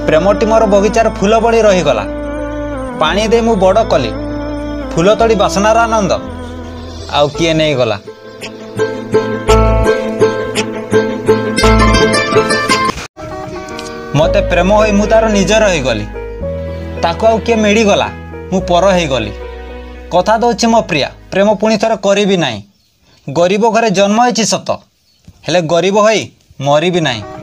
प्रेमटी मोर बगीचार फूल बड़ी रहीगला। पानी दे मु बड़ कली फूल तोड़ी बासनार आनंद आउ किए नहीं गला। मते प्रेम होई मु तार निजर होई गली ताको आउ किए मेड़ी गला मु पर होई गली। कथा दउछि मो प्रिया प्रेम पुणी थरे करिबी नाही। गरीब घरे जन्म होइछि सत हेले गरीब होई मरिबी नाही।